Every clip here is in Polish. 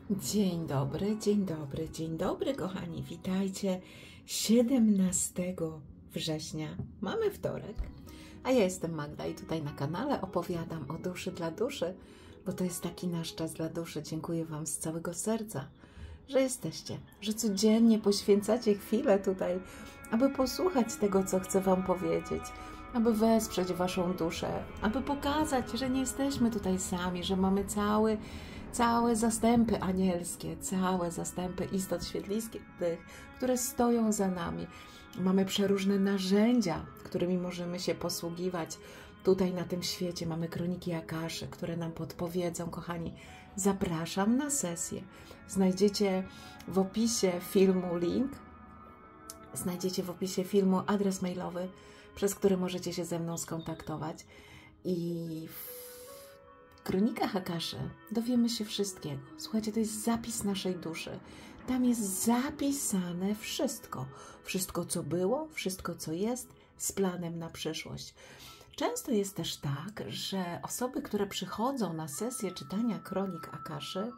Dzień dobry, kochani. Witajcie 17 września. Mamy wtorek, a ja jestem Magda i tutaj na kanale opowiadam o duszy dla duszy, bo to jest taki nasz czas dla duszy. Dziękuję Wam z całego serca, że jesteście, że codziennie poświęcacie chwilę tutaj, aby posłuchać tego, co chcę Wam powiedzieć, aby wesprzeć Waszą duszę, aby pokazać, że nie jesteśmy tutaj sami, że mamy całe zastępy anielskie, całe zastępy istot świetlistych, które stoją za nami. Mamy przeróżne narzędzia, którymi możemy się posługiwać tutaj na tym świecie. Mamy kroniki Akaszy, które nam podpowiedzą, kochani. Zapraszam na sesję. Znajdziecie w opisie filmu link, znajdziecie w opisie filmu adres mailowy, przez który możecie się ze mną skontaktować. I w kronikach Akaszy dowiemy się wszystkiego. Słuchajcie, to jest zapis naszej duszy. Tam jest zapisane wszystko. Wszystko, co było, wszystko, co jest, z planem na przyszłość. Często jest też tak, że osoby, które przychodzą na sesję czytania kronik Akaszy,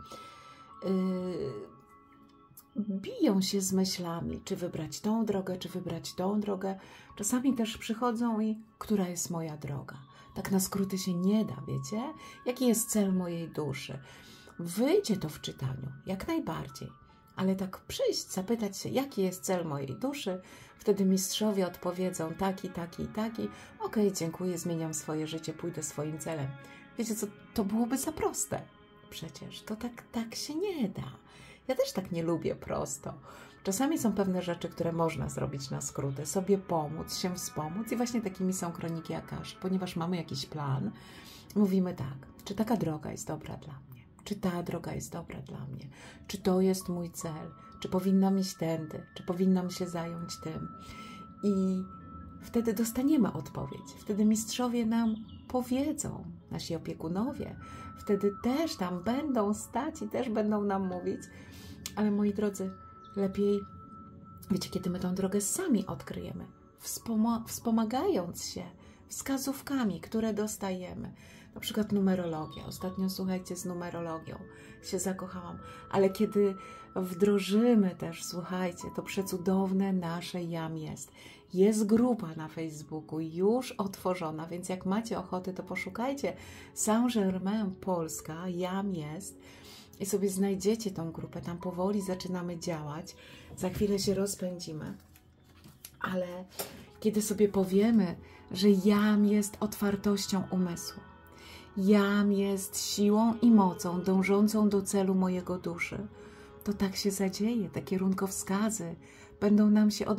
biją się z myślami, czy wybrać tą drogę, czy wybrać tą drogę. Czasami też przychodzą i która jest moja droga. Tak na skróty się nie da, wiecie? Jaki jest cel mojej duszy? Wyjdzie to w czytaniu, jak najbardziej. Ale tak przyjść, zapytać się, jaki jest cel mojej duszy, wtedy mistrzowie odpowiedzą taki, taki i taki. Okej, dziękuję, zmieniam swoje życie, pójdę swoim celem. Wiecie co, to byłoby za proste. Przecież to tak się nie da. Ja też tak nie lubię prosto. Czasami są pewne rzeczy, które można zrobić na skróty, sobie pomóc, się wspomóc i właśnie takimi są kroniki Akaszy, ponieważ mamy jakiś plan. Mówimy tak, czy taka droga jest dobra dla mnie? Czy ta droga jest dobra dla mnie? Czy to jest mój cel? Czy powinnam iść tędy? Czy powinnam się zająć tym? I wtedy dostaniemy odpowiedź. Wtedy mistrzowie nam powiedzą, nasi opiekunowie. Wtedy też tam będą stać i też będą nam mówić. Ale moi drodzy, lepiej, wiecie, kiedy my tą drogę sami odkryjemy, wspomagając się wskazówkami, które dostajemy. Na przykład numerologia. Ostatnio, słuchajcie, z numerologią się zakochałam. Ale kiedy wdrożymy też, słuchajcie, to przecudowne nasze Jam jest. Jest grupa na Facebooku, już otworzona, więc jak macie ochoty, to poszukajcie. Saint-Germain Polska, Jam jest. I sobie znajdziecie tą grupę. Tam powoli zaczynamy działać. Za chwilę się rozpędzimy. Ale kiedy sobie powiemy, że Jam jest otwartością umysłu, Jam jest siłą i mocą dążącą do celu mojego duszy, to tak się zadzieje. Te kierunkowskazy będą nam się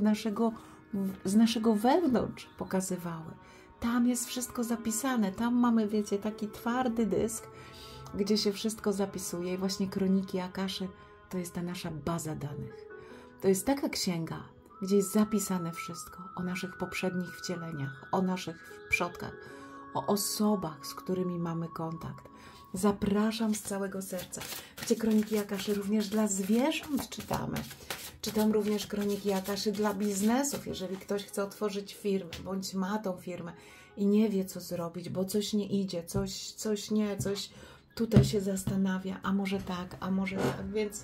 z naszego wewnątrz pokazywały. Tam jest wszystko zapisane. Tam mamy, wiecie, taki twardy dysk, gdzie się wszystko zapisuje i właśnie kroniki Akaszy to jest ta nasza baza danych. To jest taka księga, gdzie jest zapisane wszystko o naszych poprzednich wcieleniach, o naszych przodkach, o osobach, z którymi mamy kontakt. Zapraszam z całego serca. Wiecie, kroniki Akaszy również dla zwierząt czytamy. Czytam również kroniki Akaszy dla biznesów, jeżeli ktoś chce otworzyć firmę, bądź ma tą firmę i nie wie, co zrobić, bo coś nie idzie, coś tutaj się zastanawia, a może tak, więc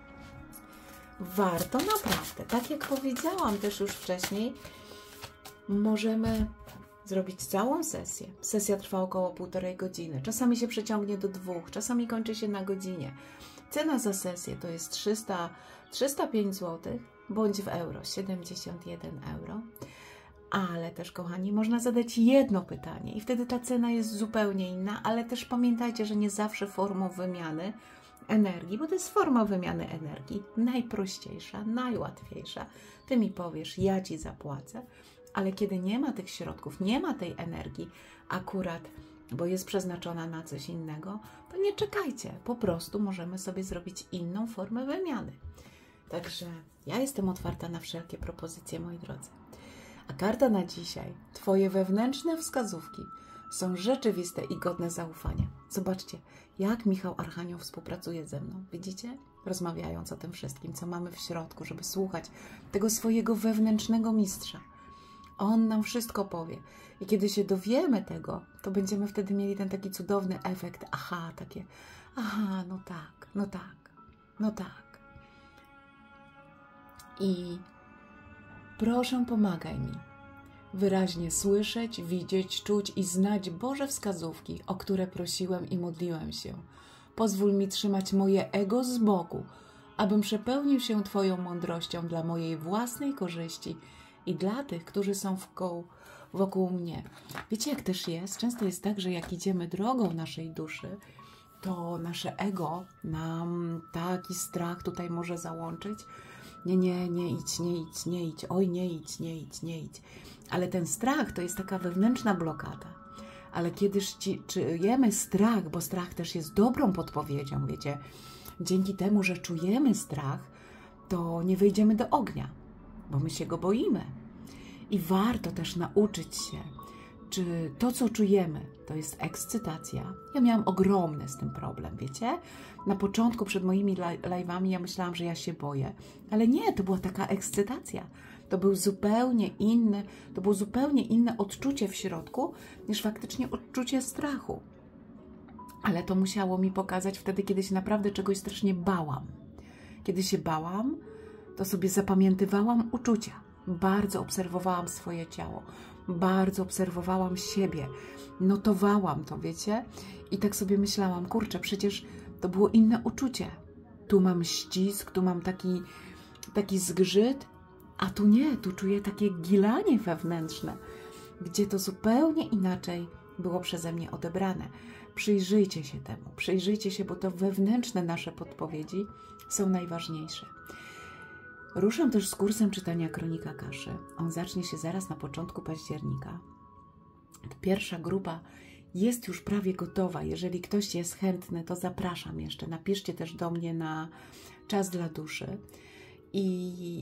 warto naprawdę, tak jak powiedziałam też już wcześniej, możemy zrobić całą sesję. Sesja trwa około 1,5 godziny, czasami się przeciągnie do 2, czasami kończy się na godzinie. Cena za sesję to jest 305 zł, bądź w euro 71 euro. Ale też, kochani, można zadać jedno pytanie i wtedy ta cena jest zupełnie inna, ale też pamiętajcie, że nie zawsze formą wymiany energii, bo to jest forma wymiany energii najprościejsza, najłatwiejsza. Ty mi powiesz, ja Ci zapłacę, ale kiedy nie ma tych środków, nie ma tej energii akurat, bo jest przeznaczona na coś innego, to nie czekajcie, po prostu możemy sobie zrobić inną formę wymiany. Także ja jestem otwarta na wszelkie propozycje, moi drodzy. A karta na dzisiaj, Twoje wewnętrzne wskazówki są rzeczywiste i godne zaufania. Zobaczcie, jak Michał Archanioł współpracuje ze mną. Widzicie? Rozmawiając o tym wszystkim, co mamy w środku, żeby słuchać tego swojego wewnętrznego mistrza. On nam wszystko powie. I kiedy się dowiemy tego, to będziemy wtedy mieli ten taki cudowny efekt. Aha, takie, aha, no tak, no tak. No tak. I proszę, pomagaj mi wyraźnie słyszeć, widzieć, czuć i znać Boże wskazówki, o które prosiłem i modliłem się. Pozwól mi trzymać moje ego z boku, abym przepełnił się Twoją mądrością dla mojej własnej korzyści i dla tych, którzy są wokół mnie. Wiecie, jak też jest? Często jest tak, że jak idziemy drogą naszej duszy, to nasze ego nam taki strach tutaj może załączyć. Nie idź, oj nie idź. Ale ten strach to jest taka wewnętrzna blokada. Ale kiedy czujemy strach, bo strach też jest dobrą podpowiedzią, wiecie, dzięki temu, że czujemy strach, to nie wejdziemy do ognia, bo my się go boimy. I warto też nauczyć się, czy to, co czujemy, to jest ekscytacja. Ja miałam ogromny z tym problem, wiecie? Na początku, przed moimi live'ami, ja myślałam, że ja się boję. Ale nie, to była taka ekscytacja. To było zupełnie inne odczucie w środku, niż faktycznie odczucie strachu. Ale to musiało mi pokazać wtedy, kiedy się naprawdę czegoś strasznie bałam. Kiedy się bałam, to sobie zapamiętywałam uczucia. Bardzo obserwowałam swoje ciało. Bardzo obserwowałam siebie. Notowałam to, wiecie? I tak sobie myślałam, kurczę, przecież to było inne uczucie. Tu mam ścisk, tu mam taki zgrzyt, a tu nie, tu czuję takie gilanie wewnętrzne, gdzie to zupełnie inaczej było przeze mnie odebrane. Przyjrzyjcie się temu, przyjrzyjcie się, bo to wewnętrzne nasze podpowiedzi są najważniejsze. Ruszam też z kursem czytania Kronik Akaszy. On zacznie się zaraz na początku października. Pierwsza grupa jest już prawie gotowa. Jeżeli ktoś jest chętny, to zapraszam jeszcze. Napiszcie też do mnie na Czas dla Duszy. I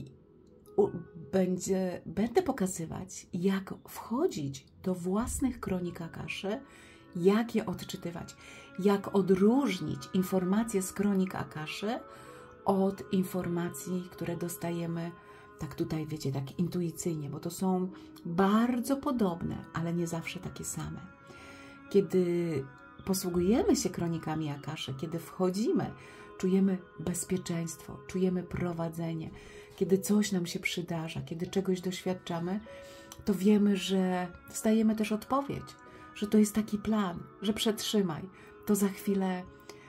będę pokazywać, jak wchodzić do własnych kronik Akaszy, jak je odczytywać, jak odróżnić informacje z kronik Akaszy od informacji, które dostajemy, tak tutaj wiecie, tak intuicyjnie, bo to są bardzo podobne, ale nie zawsze takie same. Kiedy posługujemy się kronikami Akaszy, kiedy wchodzimy, czujemy bezpieczeństwo, czujemy prowadzenie. Kiedy coś nam się przydarza, kiedy czegoś doświadczamy, to wiemy, że dostajemy też odpowiedź, że to jest taki plan, że przetrzymaj, to za chwilę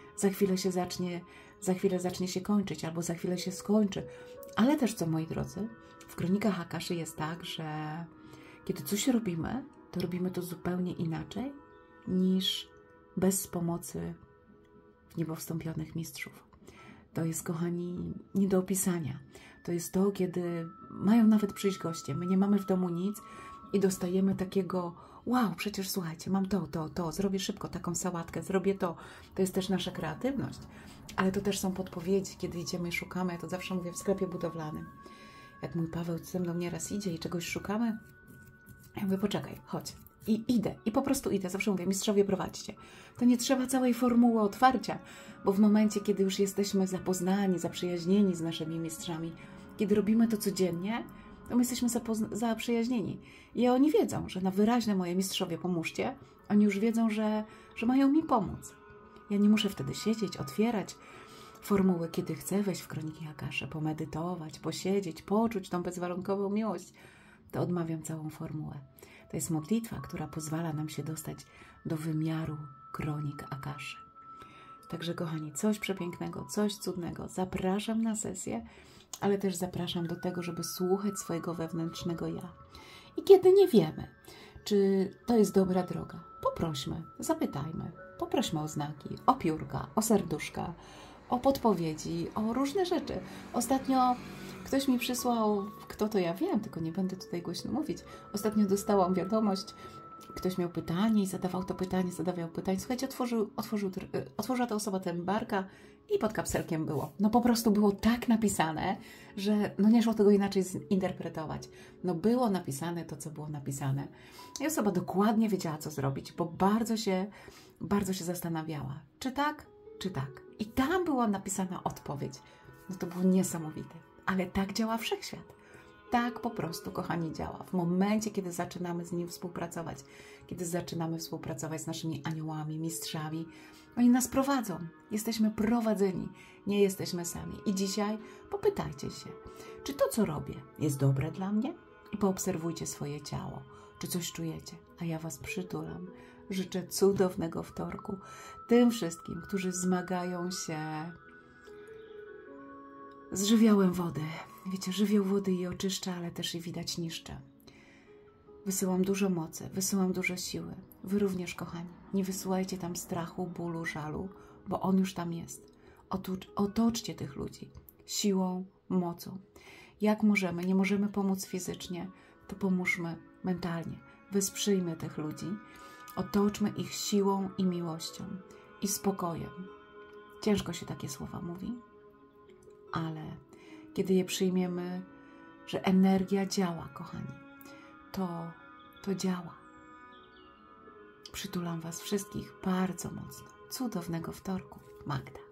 zacznie się kończyć, albo za chwilę się skończy. Ale też, co moi drodzy, w kronikach Akaszy jest tak, że kiedy coś robimy, to robimy to zupełnie inaczej niż bez pomocy w niebo wstąpionych mistrzów. To jest, kochani, nie do opisania. To jest to, kiedy mają nawet przyjść goście. My nie mamy w domu nic i dostajemy takiego, wow, przecież słuchajcie, mam to, zrobię szybko taką sałatkę, zrobię to. To jest też nasza kreatywność. Ale to też są podpowiedzi, kiedy idziemy i szukamy. Ja to zawsze mówię w sklepie budowlanym. Jak mój Paweł ze mną nieraz idzie i czegoś szukamy, ja mówię, poczekaj, chodź. I idę, i po prostu idę. Zawsze mówię, mistrzowie, prowadźcie. To nie trzeba całej formuły otwarcia, bo w momencie, kiedy już jesteśmy zapoznani, zaprzyjaźnieni z naszymi mistrzami, kiedy robimy to codziennie, to my jesteśmy zaprzyjaźnieni. I oni wiedzą, że na wyraźne moje mistrzowie, pomóżcie, oni już wiedzą, że mają mi pomóc. Ja nie muszę wtedy siedzieć, otwierać formuły, kiedy chcę wejść w kroniki Akaszy, pomedytować, posiedzieć, poczuć tą bezwarunkową miłość. To odmawiam całą formułę. To jest modlitwa, która pozwala nam się dostać do wymiaru kronik Akaszy. Także, kochani, coś przepięknego, coś cudnego. Zapraszam na sesję, ale też zapraszam do tego, żeby słuchać swojego wewnętrznego ja. I kiedy nie wiemy, czy to jest dobra droga, poprośmy, zapytajmy, poprośmy o znaki, o piórka, o serduszka, o podpowiedzi, o różne rzeczy. Ostatnio ktoś mi przysłał, kto to ja wiem, tylko nie będę tutaj głośno mówić. Ostatnio dostałam wiadomość, ktoś miał pytanie i zadawał pytanie. Słuchajcie, otworzyła ta osoba barka i pod kapselkiem było. No po prostu było tak napisane, że no nie szło tego inaczej zinterpretować. No było napisane to, co było napisane. I osoba dokładnie wiedziała, co zrobić, bo bardzo się zastanawiała. Czy tak, czy tak. I tam była napisana odpowiedź. No to było niesamowite. Ale tak działa wszechświat. Tak po prostu, kochani, działa. W momencie, kiedy zaczynamy z nim współpracować, kiedy zaczynamy współpracować z naszymi aniołami, mistrzami, oni nas prowadzą. Jesteśmy prowadzeni, nie jesteśmy sami. I dzisiaj popytajcie się, czy to, co robię, jest dobre dla mnie? I poobserwujcie swoje ciało, czy coś czujecie. A ja Was przytulam. Życzę cudownego wtorku tym wszystkim, którzy zmagają się z żywiołem wody. Wiecie, żywioł wody i oczyszcza, ale też i widać niszczy. Wysyłam dużo mocy, wysyłam dużo siły. Wy również, kochani, nie wysyłajcie tam strachu, bólu, żalu, bo on już tam jest. Otoczcie tych ludzi siłą, mocą. Jak możemy, nie możemy pomóc fizycznie, to pomóżmy mentalnie. Wesprzyjmy tych ludzi, otoczmy ich siłą i miłością i spokojem. Ciężko się takie słowa mówi, ale kiedy je przyjmiemy, że energia działa, kochani, to działa. Przytulam Was wszystkich bardzo mocno. Cudownego wtorku. Magda.